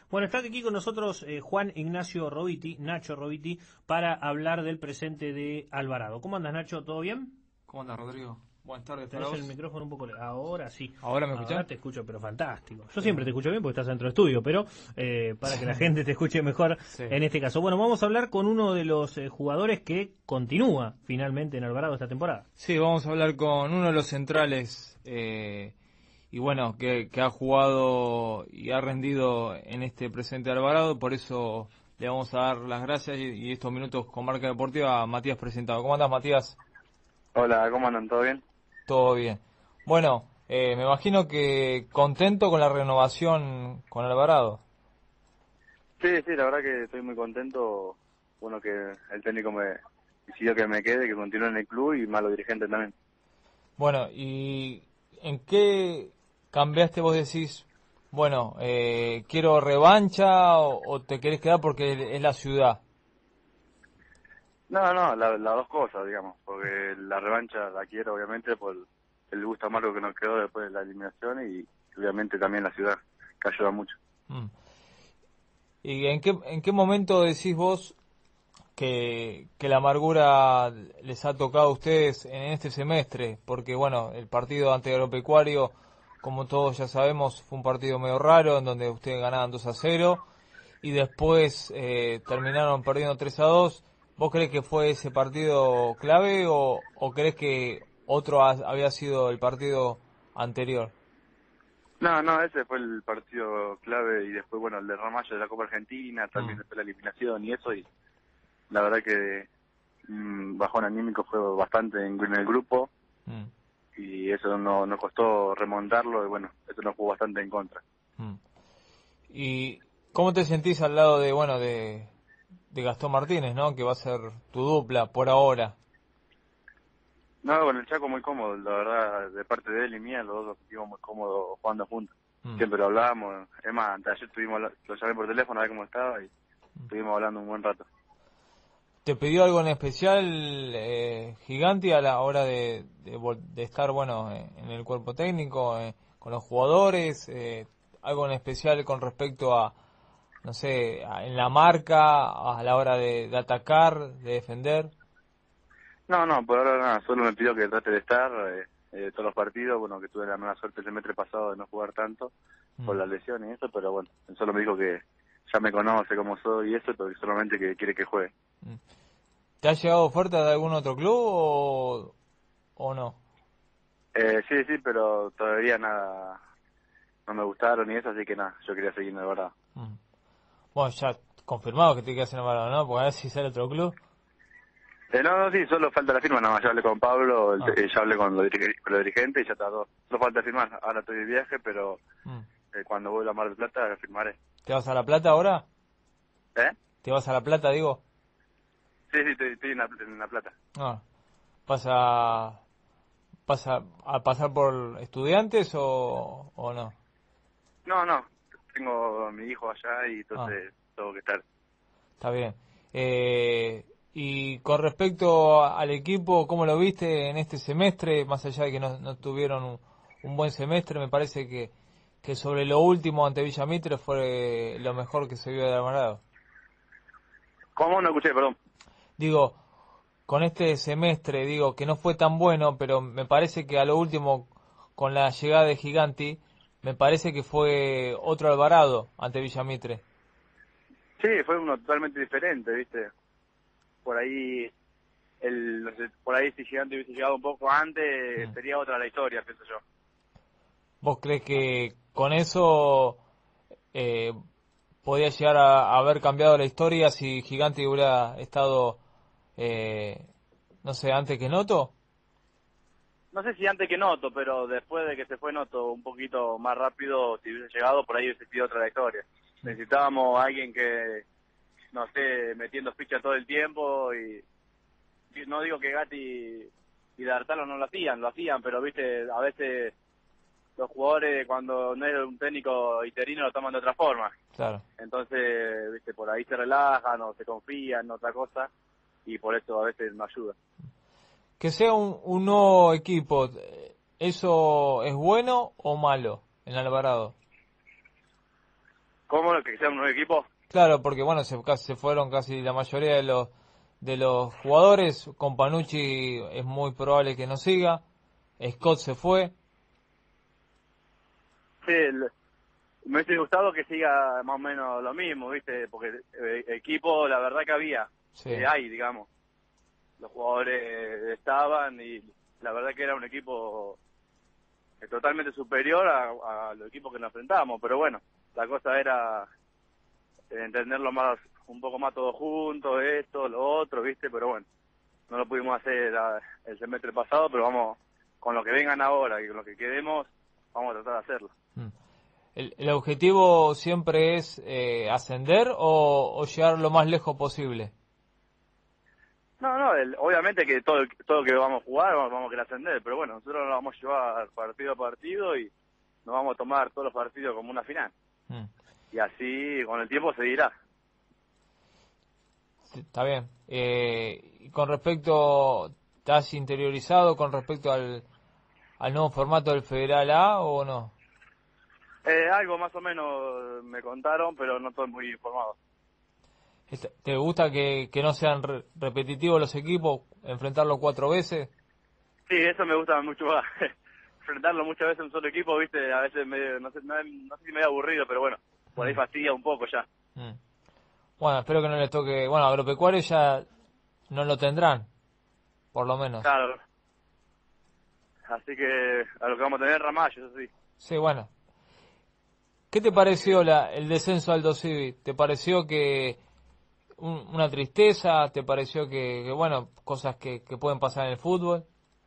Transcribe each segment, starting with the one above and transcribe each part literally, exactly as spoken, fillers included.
Bueno, está aquí con nosotros eh, Juan Ignacio Roviti, Nacho Roviti, para hablar del presente de Alvarado. ¿Cómo andas, Nacho? ¿Todo bien? ¿Cómo andas, Rodrigo? Buenas tardes para Tenés el vos. micrófono un poco... le- Ahora sí. ¿Ahora me Ahora escuchás? te escucho, pero fantástico. Yo siempre te Bien. escucho bien porque estás dentro del estudio, pero eh, para que la gente te escuche mejor Sí. en este caso. Bueno, vamos a hablar con uno de los eh, jugadores que continúa finalmente en Alvarado esta temporada. Sí, vamos a hablar con uno de los centrales eh, y bueno, que, que ha jugado y ha rendido en este presente Alvarado, por eso le vamos a dar las gracias y, y estos minutos con Marca Deportiva a Matías Presentado. ¿Cómo andas, Matías? Hola, ¿cómo andan? ¿Todo bien? Todo bien. Bueno, eh, me imagino que contento con la renovación con Alvarado. Sí, sí, la verdad que estoy muy contento. Bueno, que el técnico me decidió que me quede, que continúe en el club y más los dirigentes también. Bueno, ¿y en qué cambiaste vos decís, bueno, eh, quiero revancha o, o te querés quedar porque es la ciudad? No, no, la- las dos cosas, digamos, porque la revancha la quiero obviamente por el gusto amargo que nos quedó después de la eliminación y obviamente también la ciudad, que ayuda mucho. Mm. ¿Y en qué, en qué momento decís vos que, que la amargura les ha tocado a ustedes en este semestre? Porque bueno, el partido ante Agropecuario, como todos ya sabemos, fue un partido medio raro en donde ustedes ganaban dos a cero y después eh, terminaron perdiendo tres a dos. ¿Vos crees que fue ese partido clave o, o crees que otro ha- había sido el partido anterior? No, no, ese fue el partido clave y después, bueno, el de Ramallo de la Copa Argentina, también Mm, después la eliminación y eso, y la verdad que mm, bajón anímico fue bastante en, en el grupo. mm, Y eso no nos costó remontarlo y bueno, eso nos jugó bastante en contra. mm. ¿Y cómo te sentís al lado de, bueno, de, de Gastón Martínez, ¿no? Que va a ser tu dupla por ahora. No, con el Chaco muy cómodo, la verdad, de parte de él y mía, los dos nos sentimos muy cómodos jugando juntos. Mm, Siempre lo hablábamos, es más, antes de ayer estuvimos, habla- lo llamé por teléfono a ver cómo estaba y mm. estuvimos hablando un buen rato. ¿Te pidió algo en especial eh, Giganti a la hora de, de, vol- de estar, bueno, eh, en el cuerpo técnico, eh, con los jugadores? Eh, ¿algo en especial con respecto a, no sé, a- en la marca, a la hora de, de atacar, de defender? No, no, por ahora nada, solo me pidió que trate de estar eh, eh, todos los partidos, bueno, que tuve la mala suerte el semestre pasado de no jugar tanto por Mm, la lesión y eso, pero bueno, él solo me dijo que ya me conoce cómo soy y eso, pero que solamente que quiere que juegue. mm. ¿Te ha llegado oferta de algún otro club o, o no? Eh, sí, sí, pero todavía nada, no me gustaron y eso, así que nada, yo quería seguir en el verdad. Mm. Bueno, ya confirmado que te quedas en el Alvarado, ¿no? Porque a ver si sale otro club. Eh, no, no, sí, solo falta la firma, nada más, ya hablé con Pablo, el- Ah, eh, ya hablé con los, dirige- con los dirigentes y ya está todo. Solo falta firmar, ahora estoy de viaje, pero mm. eh, cuando vuelva a Mar del Plata firmaré. ¿Te vas a La Plata ahora? ¿Eh? ¿Te vas a La Plata, digo? Sí, sí, estoy, estoy en, la, en La Plata. Ah, ¿vas a, vas a, a pasar por estudiantes o, o no? No, no, tengo a mi hijo allá y Ah, entonces tengo que estar. está bien. Eh, y con respecto a- al equipo, ¿cómo lo viste en este semestre? Más allá de que no, no tuvieron un, un buen semestre, me parece que, que sobre lo último ante Villa Mitre fue lo mejor que se vio de Alvarado. ¿Cómo? No escuché, perdón. Digo, con este semestre, digo, que no fue tan bueno, pero me parece que a lo último, con la llegada de Giganti, me parece que fue otro Alvarado ante Villamitre. Sí, fue uno totalmente diferente, ¿viste? Por ahí, el, no sé, por ahí si Gigante hubiese llegado un poco antes, Mm. sería otra la historia, pienso yo. ¿Vos crees que con eso eh, podía llegar a, a haber cambiado la historia si Giganti hubiera estado, eh, no sé, antes que Noto? No sé si antes que Noto, pero después de que se fue Noto un poquito más rápido, si hubiese llegado, por ahí hubiese sido otra la historia. Necesitábamos a alguien que no esté metiendo ficha todo el tiempo y, y no digo que Gatti y D'Artalo no lo hacían, lo hacían, pero viste, a veces los jugadores cuando no es un técnico interino lo toman de otra forma. Claro. Entonces, viste, por ahí se relajan o se confían en otra cosa y por eso a veces no ayuda. Que sea un, un nuevo equipo, ¿eso es bueno o malo en Alvarado? ¿Cómo? ¿Que sea un nuevo equipo? Claro, porque bueno, se, casi, se fueron casi la mayoría de los de los jugadores. Con Panucci es muy probable que no siga. Scott se fue. Sí, el- me hubiese gustado que siga más o menos lo mismo, ¿viste? Porque eh, equipo, la verdad que había, Sí. eh, hay, digamos. Los jugadores estaban y la verdad que era un equipo eh, totalmente superior a, a los equipos que nos enfrentábamos, pero bueno, la cosa era eh, entenderlo más, un poco más todos juntos, esto, lo otro, ¿viste? Pero bueno, no lo pudimos hacer la- el semestre pasado, pero vamos, con lo que vengan ahora y con lo que quedemos, vamos a tratar de hacerlo. Mm. ¿El, el objetivo siempre es eh, ascender o, o llegar lo más lejos posible? No, no, el- obviamente que todo, el- todo lo que vamos a jugar vamos, vamos a querer ascender, pero bueno, nosotros lo vamos a llevar partido a partido y nos vamos a tomar todos los partidos como una final. Mm. Y así con el tiempo se dirá. Sí, está bien. Eh, y con respecto, ¿estás interiorizado con respecto al, al nuevo formato del Federal A o no? Eh, algo más o menos me contaron, pero no estoy muy informado. Est- ¿Te gusta que, que no sean re- repetitivos los equipos, enfrentarlos cuatro veces? Sí, eso me gusta mucho más. Enfrentarlo muchas veces en un solo equipo, viste, a veces medio, no sé, no, no sé si medio aburrido, pero bueno, por ahí Mm. fastidia un poco ya. Mm. Bueno, espero que no les toque. Bueno, Agropecuario ya no lo tendrán, por lo menos. Claro. Así que a lo que vamos a tener Ramallo, eso sí. Sí, bueno. ¿Qué te pareció la, el descenso al Aldo Civi? ¿Te pareció que un- una tristeza? ¿Te pareció que, que, bueno, cosas que, que pueden pasar en el fútbol?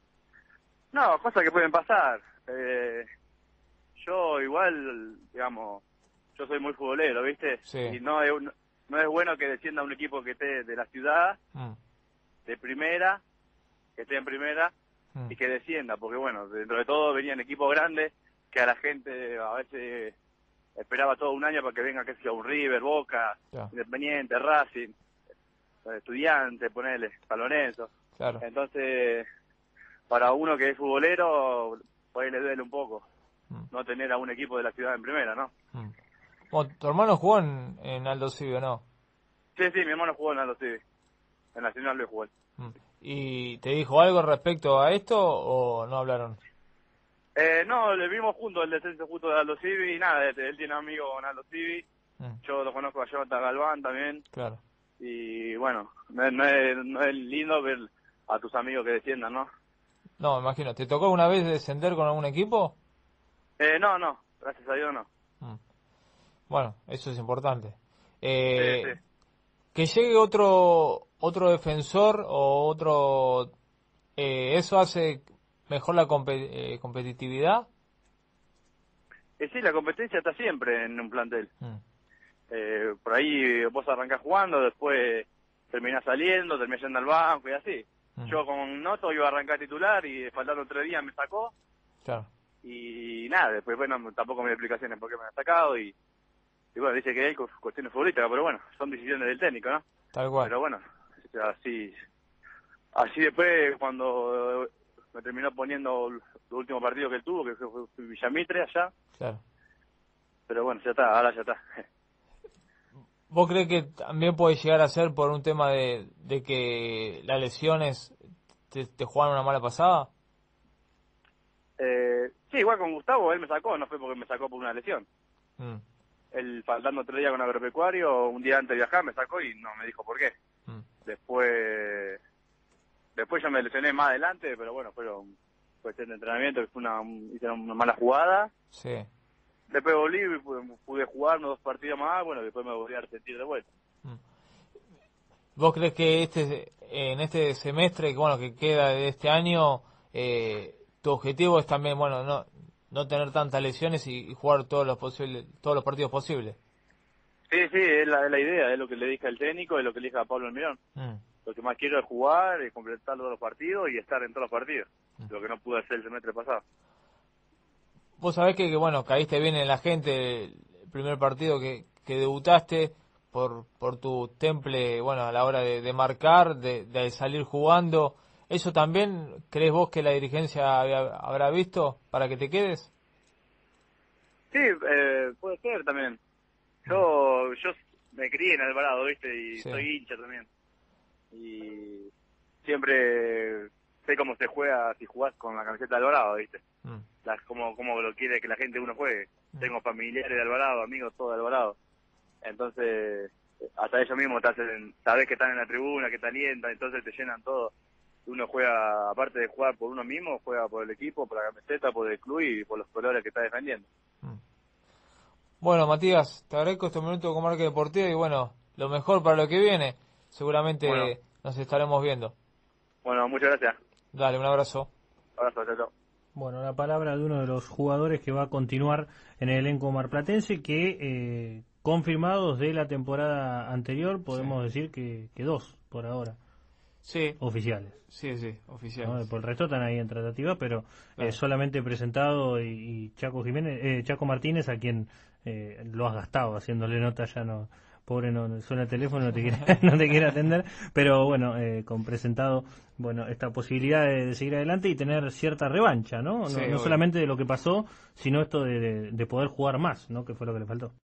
No, cosas que pueden pasar. Eh, yo igual, digamos, yo soy muy futbolero, ¿viste? Sí. Y no es, un- no es bueno que descienda un equipo que esté de la ciudad, Mm, de primera, que esté en primera, mm, y que descienda, porque bueno, dentro de todo venían equipos grandes que a la gente a veces esperaba todo un año para que venga, que sea un River, Boca, ya, Independiente, Racing, Estudiante, ponele, San Lorenzo. claro. Entonces, para uno que es futbolero, por ahí le duele un poco Mm, no tener a un equipo de la ciudad en primera, ¿no? mm. Bueno, ¿tu hermano jugó en, en Aldo Civi o no? Sí, sí, mi hermano jugó en Aldo Civi, en Nacional lo jugó. Mm. ¿Y te dijo algo respecto a esto o no hablaron? Eh, no, le vimos juntos el descenso justo de Aldo Civi y nada, él, él tiene amigos con Aldo Civi, Mm, yo lo conozco a Jonathan Galván también, claro. y bueno, no es, no es, no es lindo ver a tus amigos que desciendan, ¿no? No, me imagino. ¿Te tocó alguna vez descender con algún equipo? Eh, no, no, gracias a Dios no. Mm. Bueno, eso es importante. Eh, Sí, sí. Que llegue otro otro defensor o otro... eh, ¿Eso hace mejor la compe- eh, competitividad? Eh, sí, la competencia está siempre en un plantel. Mm, Eh, por ahí vos arrancás jugando, después terminás saliendo, terminás yendo al banco y así. mm, Yo con Noto iba a arrancar titular y faltando tres días me sacó claro. y nada, después bueno, tampoco me dio explicaciones por qué me ha sacado y, y bueno, dice que hay cu- cuestiones futbolísticas, pero bueno, son decisiones del técnico, ¿no? Tal cual. Pero bueno, así así después cuando me terminó poniendo el último partido que él tuvo, que fue fue Villamitre allá, Claro. pero bueno, ya está, ahora ya está. ¿Vos crees que también puede llegar a ser por un tema de, de que las lesiones te, te juegan una mala pasada? Eh, sí, igual con Gustavo, él me sacó, no fue porque me sacó por una lesión. Mm, Él faltando tres días con Agropecuario, un día antes de viajar me sacó y no me dijo por qué. mm, Después después ya me lesioné más adelante, pero bueno, fueron cuestión de entrenamiento, que fue una, un- hice una mala jugada. sí. Después volví y pude, pude jugar unos dos partidos más, bueno, después me volví a sentir de vuelta. Mm. ¿Vos crees que este en este semestre, que bueno, que queda de este año, eh, tu objetivo es también, bueno, no no tener tantas lesiones y, y jugar todos los posibles todos los partidos posibles? Sí, sí, es la, es la idea, es lo que le dije al técnico, es lo que le dije a Pablo Almirón. Mm, Lo que más quiero es jugar, es completar todos los partidos y estar en todos los partidos, Mm. lo que no pude hacer el semestre pasado. Vos sabés que, que, bueno, caíste bien en la gente el primer partido que, que debutaste por por tu temple, bueno, a la hora de, de marcar, de, de salir jugando. ¿Eso también crees vos que la dirigencia había- habrá visto para que te quedes? Sí, eh, puede ser también. Yo, yo me crié en Alvarado, ¿viste? Y Sí. soy hincha también. Y siempre sé cómo se juega si jugás con la camiseta de Alvarado, ¿viste? Mm. Las, cómo, cómo lo quiere que la gente uno juegue. Mm. Tengo familiares de Alvarado, amigos todos de Alvarado. Entonces, hasta ellos mismos te hacen, sabés que están en la tribuna, que te alientan, entonces te llenan todo. Uno juega, aparte de jugar por uno mismo, juega por el equipo, por la camiseta, por el club y por los colores que está defendiendo. Mm. Bueno, Matías, te agradezco estos minutos con Marca Deportiva y bueno, lo mejor para lo que viene. Seguramente Bueno. nos estaremos viendo. Bueno, muchas gracias. Dale, un abrazo. Abrazo, chao, chao. Bueno, la palabra de uno de los jugadores que va a continuar en el elenco marplatense, que eh, confirmados de la temporada anterior, podemos decir que, que dos por ahora, Sí, oficiales. sí, sí, ¿no? oficial. Por el resto están ahí en tratativa, pero Claro. eh, solamente presentado y, y Chaco Jiménez, eh, Chaco Martínez, a quien eh, lo has gastado haciéndole nota, ya no, pobre, no suena el teléfono, no te quiere, no te quiere atender, pero bueno, eh, con presentado, bueno, esta posibilidad de, de seguir adelante y tener cierta revancha, ¿no? No, Sí, no obvio. solamente de lo que pasó, sino esto de, de, de poder jugar más, ¿no? Que fue lo que le faltó.